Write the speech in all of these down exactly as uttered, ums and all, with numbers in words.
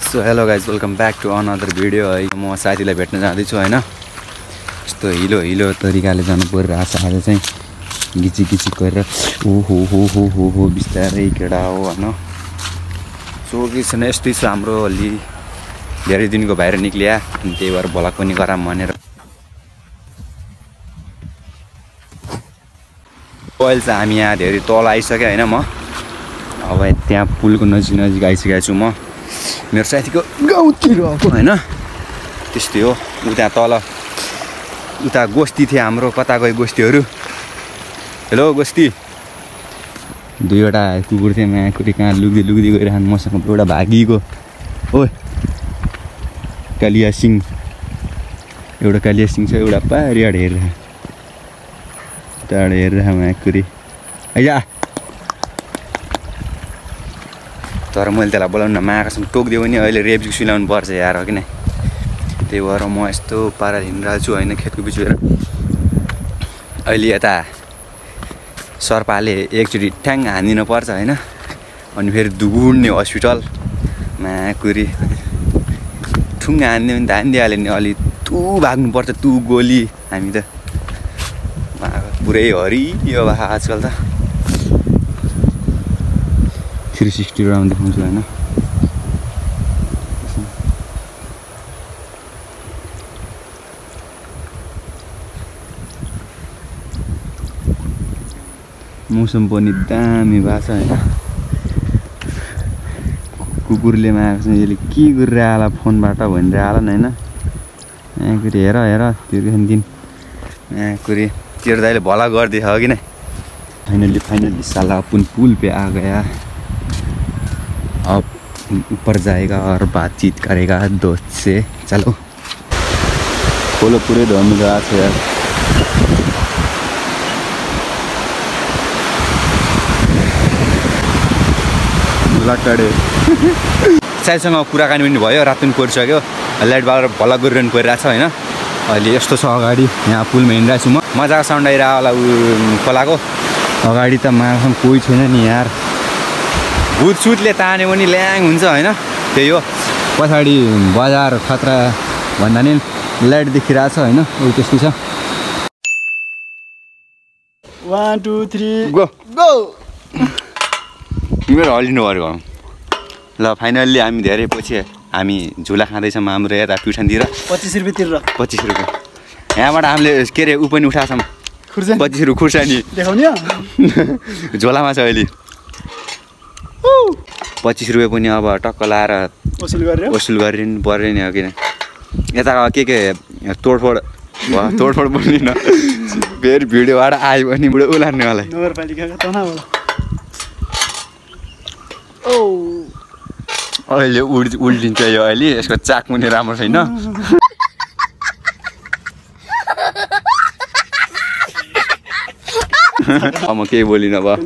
So hello guys welcome back to another video है। म साथीलाई भेट्न जाँदैछु होइन। यस्तो हिलो हिलो तरिकाले जानु परिरहेछ आज चाहिँ गिची गिची गरेर। ओहो हो हो हो हो बिस्तारै केटा हो होइन। सो किन यस्तै छ हाम्रो अलि धेरै दिनको बाहिर निक्लिया अनि त्यही भएर भ्लग पनि गराम भनेर। अहिले चाहिँ हामी यहाँ धेरै तल आइसक्यो होइन। म अब त्यहाँ पुलको नजिक नजिक आइसकेको छु। म मेरो साथीको गाउँतिर आएको होइन। त्यस्तै हो। उता तल उता गोष्ठी थियो हाम्रो। कता गयो गोष्ठीहरू? हेलो गोष्ठी। दुईवटा कुकुर थियो माकुरी कहाँ लुग्दै लुग्दै गइरहनु मसँग। एउटा भागिएको ओ कालिया सिंह, एउटा कालिया सिंह छ, एउटा पारियाड हेरेर टाढो हेरेर माकुरी आइया। तर मैले त्यसलाई बोलाउनु मागासम्म टोकिदियो भने अहिले रेप सिलाउनु पर्छ यार, हो कि नै? त्यही भएर म यस्तो पारा हिँडिरहेको छु होइन खेतको बिचबाट। अहिले यता सर्पाले एकचोटि ठ्याङ हानिदिनु पर्छ होइन। अनि फेरि दुगुड्ने हस्पिटल माकुरी ठुङ्ग हानिदियो भने त हानिदिइहाल्यो नि। अलि तु भाग्नुपर्छ तु गोली। हामी त पुरै हरियो भए आजकल त थ्री सिक्सटी राउन्ड देखाउँछु होइन। मौसम पनि दामी भएको छ होइन। कुकुरले मागेको छ यसले के गरेर आला फोनबाट भनेर आला नि होइन। माकुरी हेर हेर त्यो दिन माकुरी तेरो दाइले भला गरिदिएछ हो कि नै। फाइनली फाइनली साला अपन पुल पे आ गया। अब ऊपर जाएगा और बातचीत करेगा दोस्त से। चलो खोलो पूरे धोने का है यार। लाटाडे साइसँग कुराकानी पनि भयो। रात पनि परिसक्यो। लाइट बालेर भला गरिरहनु परिरहेको छ होइन। अहिले यस्तो छ अगाडि यहाँ पुलमा हिँडिरहेको छु म। मजाको साउन्ड आइरहेको होला ऊ खोलाको अगाडि त मासँग कोही छैन नि यार। भुत सुतले तान्यो भने ल्याङ हुन्छ होइन। त्यही हो। पछाडि बजार खतरा भन्दा नि लाइट देखिरहेको छ होइन। ऊ त्यस्तै छ। One two three go go. मेरो हल्लिनु पऱ्यो। ल फाइनल्ली हामी धेरै पछि हामी झुला खाँदैछौँ हाम्रो यता प्युठानतिर। पच्चिस रुपियाँ तिरेर पच्चिस रुपियाँ यहाँबाट हामीले के अरे ऊ पनि उठाएको छौँ खुर्सानी। पच्चिस रुपियाँ खुर्सानी देखाउने झोलामा छ अहिले। पच्चिस रुपियाँ पनि अब टक्क लाएर वसुल गरेर वसुल गरिनु पऱ्यो नि हो किन। यता के के तोडफोड भयो तोडफोड पनि न फेरि भिडियोबाट आयो भने बुढो उलार्ने होला। नगरपालिकाका तनावबाट ओ अहिले उड उल्टिन्छ यो अहिले। यसको चाक पनि राम्रो छैन। अब म केही बोलिनँ अब।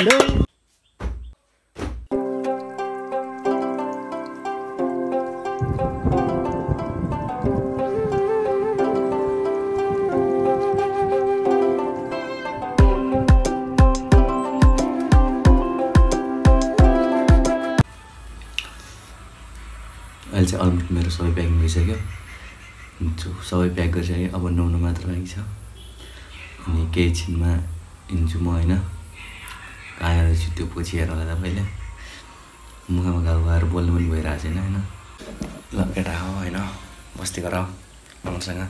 अहिले चाहिँ अलमोस्ट मेरो सबै प्याकिङ भइसक्यो। सबै प्याक गरिसकेँ। अब नुहाउनु मात्र बाँकी छ। अनि केही छिनमा हिँड्छु म होइन। कहाँ हेर्दैछु त्यो पछि हेर होला तपाईँले। मुखमा घाउ भएर बोल्नु पनि भइरहेको छैन होइन। ल केटा हो होइन बस्ती गर मसँग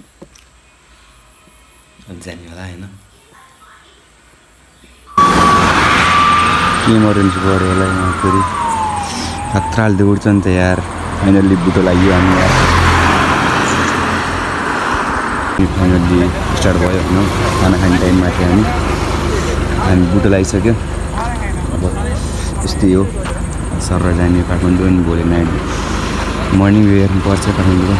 जाने होला होइन। इमर्जेन्सी पऱ्यो होला यहाँ फेरि खतराले उड्छ नि त यार। फाइनल्ली बुटो लाग्यो हामी यार। फाइनल्ली स्टार्ट भयो होइन। खाना खाने टाइममा थियो हामी हामी बुटो लागिसक्यो। अब यस्तै हो सर जाने काठमाडौँ अनि भोलि नाइट मर्निङ हेर्नुपर्छ Kathmandu.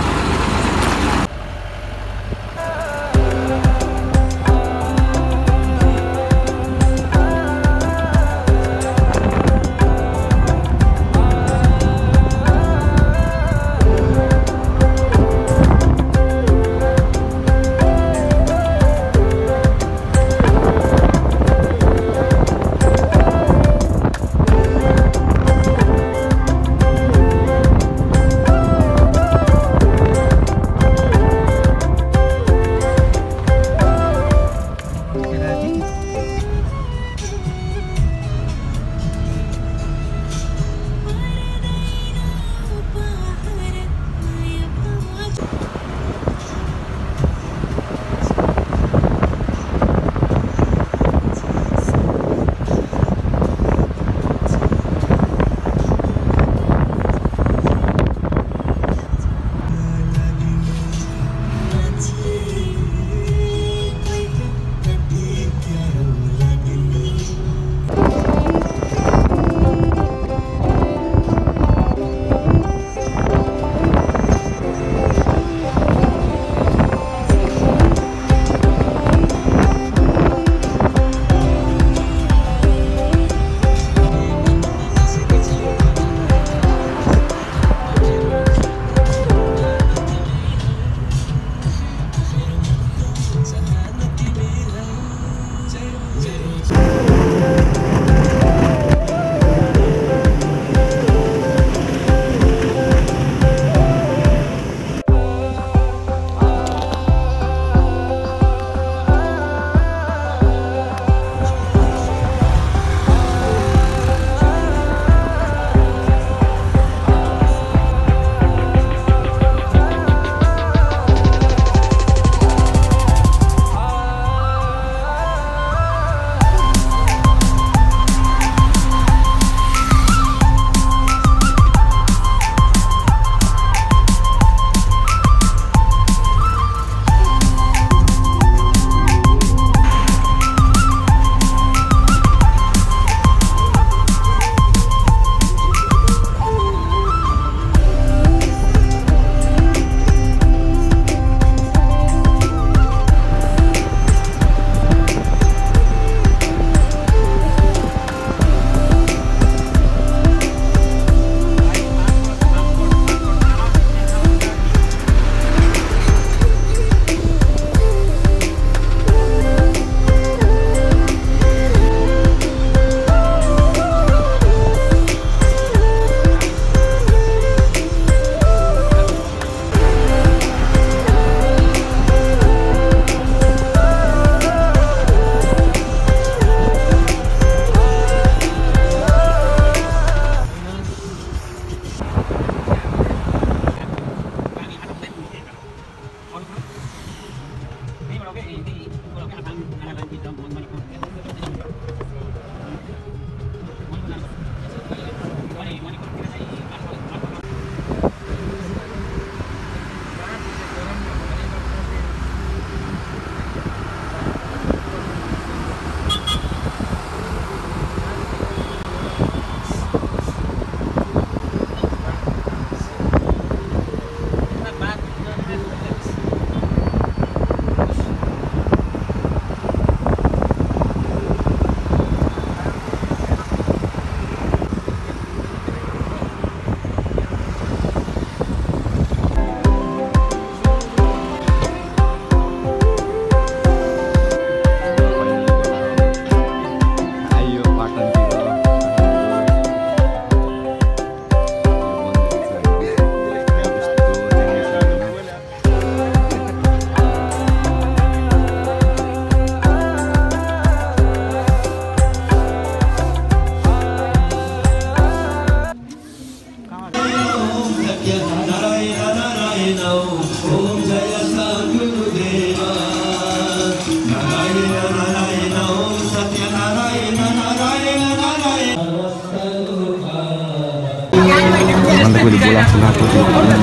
Boleh bola sana putih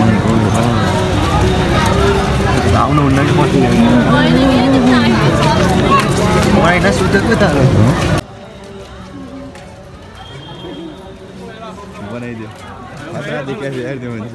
tahu nu nanti pasti main nasi udah kita loh mana itu ada di kafe air di mana